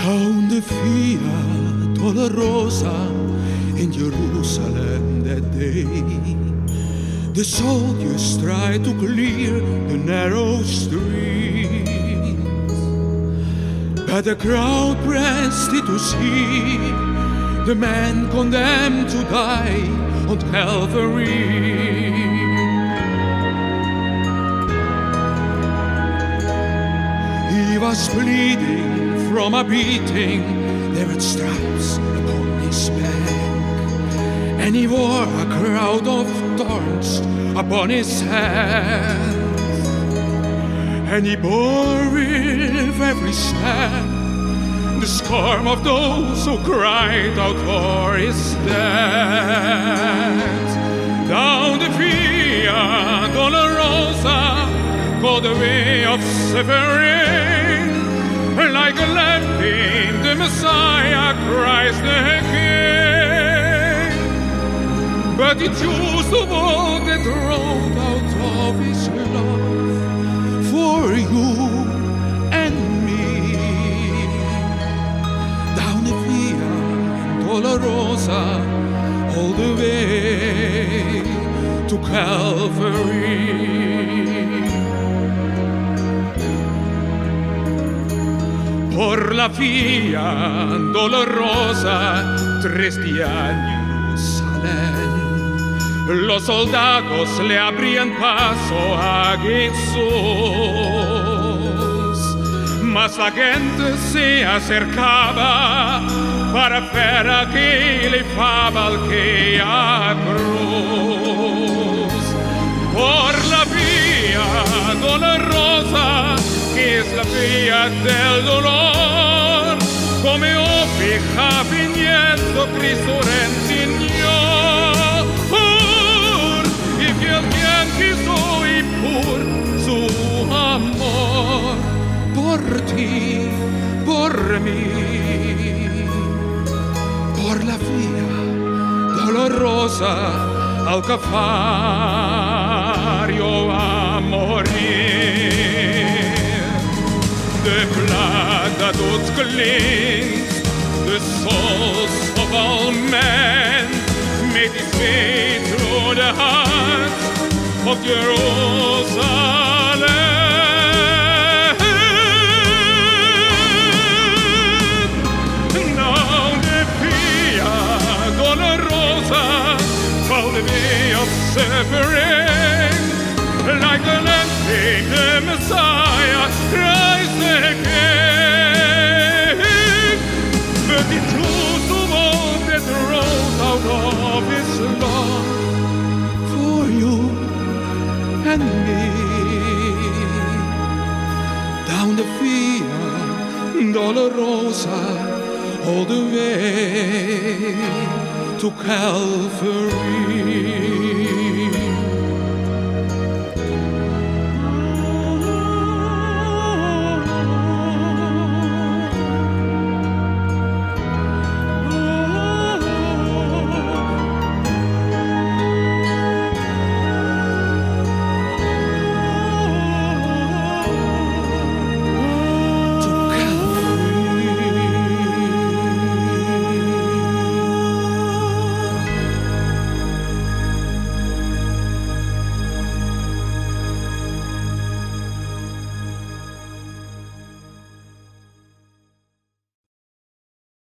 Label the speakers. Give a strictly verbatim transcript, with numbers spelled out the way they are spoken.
Speaker 1: Down the Via Dolorosa in Jerusalem that day, the soldiers tried to clear the narrow streets, but the crowd pressed it to see the man condemned to die on Calvary. He was bleeding from a beating, there were stripes upon his back, and he wore a crown of thorns upon his hands, and he bore with every step the scorn of those who cried out for his death. Down the Via Dolorosa, called the way of suffering, like a lamb, the Messiah, Christ the King. But he chose to walk that road out of his love for you and me. Down the Via Dolorosa, all the way to Calvary. Por la Via Dolorosa, tres días en Jerusalén, los soldados le abrían paso a Jesús, mas la gente se acercaba para ver a que le faba aquella cruz. Por la Via Dolorosa, que es la vía del dolor, come oveja viniendo Cristo enseñó, y que alguien quiso y por su amor, por ti, por mí, por la Via Dolorosa al Calvario a morir. De plata doet klinkt, de sols of all men, met die zweet rode hart op Jeruzalem. Now the Via Dolorosa, called the way of suffering, like a lamb, the Messiah, Christ the King. But he chose to walk that road out of his love for you and me. Down the Via Dolorosa, all the way to Calvary.